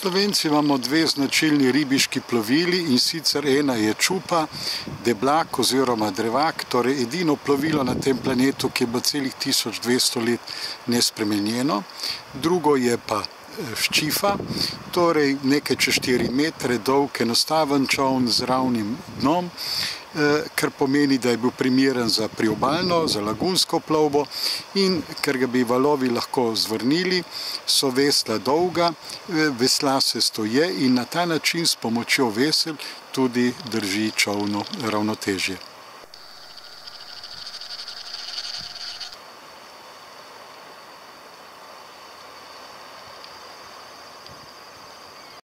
Slovenci imamo dve značilni ribiški plovili, in sicer ena je čupa, deblak oziroma drevak, torej edino plovilo na tem planetu, ki je bilo celih 1200 let nespremenjeno. Drugo je pa ščifa, torej nekaj čez 4 metre dolg, enostaven čoln z ravnim dnom, kar pomeni, da je bil primeren za priobalno, za lagunsko plovbo, in ker ga bi valovi lahko zvrnili, so vesla dolga, vesla se stoje in na ta način s pomočjo vesel tudi drži čolnu ravnotežje.